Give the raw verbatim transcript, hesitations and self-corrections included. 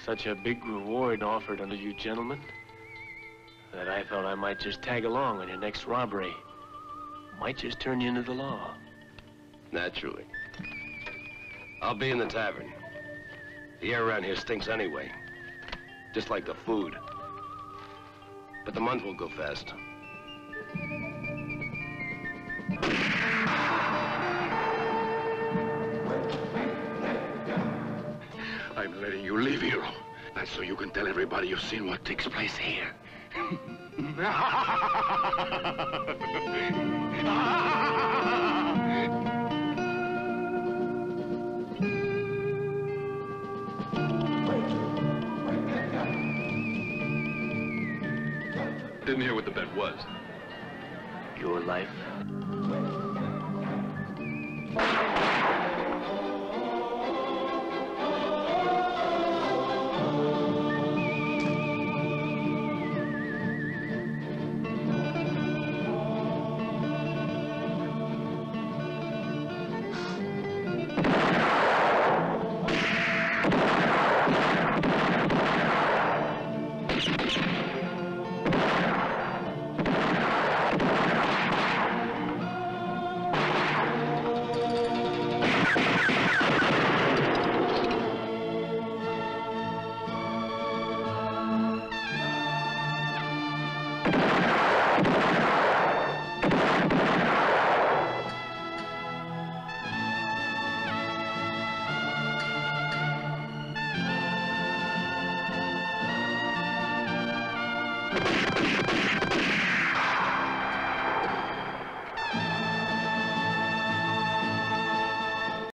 such a big reward offered unto you gentlemen that I thought I might just tag along on your next robbery. Might just turn you into the law. Naturally. I'll be in the tavern. The air around here stinks anyway. Just like the food. But the month will go fast. I'm letting you leave, hero. That's so you can tell everybody you've seen what takes place here. Didn't hear what the bet was. Your life. You